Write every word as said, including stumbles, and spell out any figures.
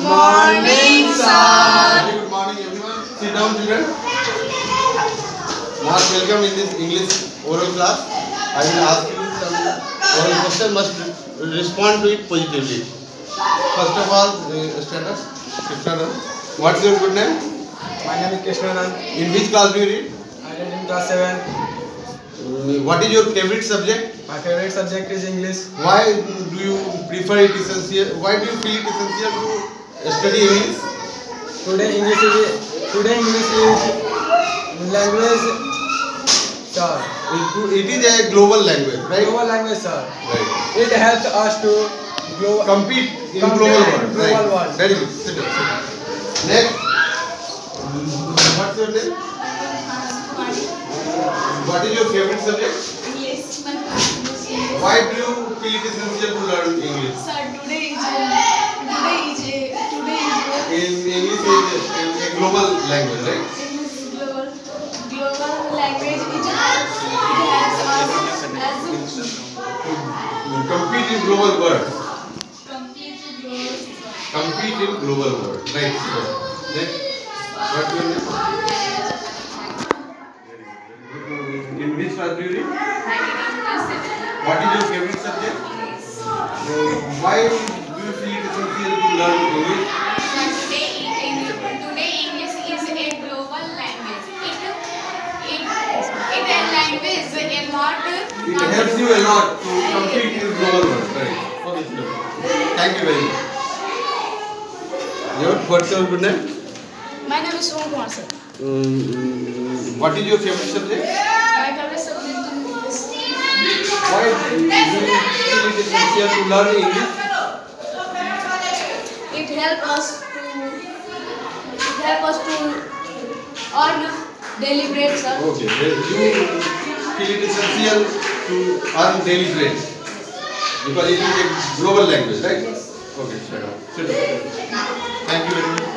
Morning, sir. Very good morning, everyone. Sit down, children. Most welcome in this English oral class. I will ask you some oral question. Must respond to it positively. First of all, uh, stand up. Stand up. What's your good name? My name is Krishnanand. In which class do you read? I read in class seven. Uh, what is your favorite subject? My favorite subject is English. Why do you prefer it essential? Why do you feel it essential to study English? Today English is today English is language, sir. It, it is a global language, right? Global language, sir. Right. It helps us to grow, Compete in compete global in world. global Right. world. Very good. Sit down. Sit down. Next. What's your name? What is your favorite subject? English. Why do you feel it essential to learn English? Sir, today is today is today is In English is a, a global language, right? English is global global language. It helps it helps us as Compete in global world. complete global. Compete in global world. Right. So, next. What's your name? In which class do you read? What is your favorite subject? Uh, why do you feel it essential to learn English? Today, today English is a global language. It, it, it a language a lot. It helps you a lot to compete in global world. Right. Okay, sir. Thank you very much. Your, what's your good name? My name is Om Kumar, sir. Um, what is your favorite subject? My favorite subject is English. Why do you feel it essential to learn English? It helps us to it helps us to earn daily bread, sir. Okay. Then you feel it essential to earn daily bread because it is a global language, right? Yes. Okay, shut up. Sit down. Thank you very much.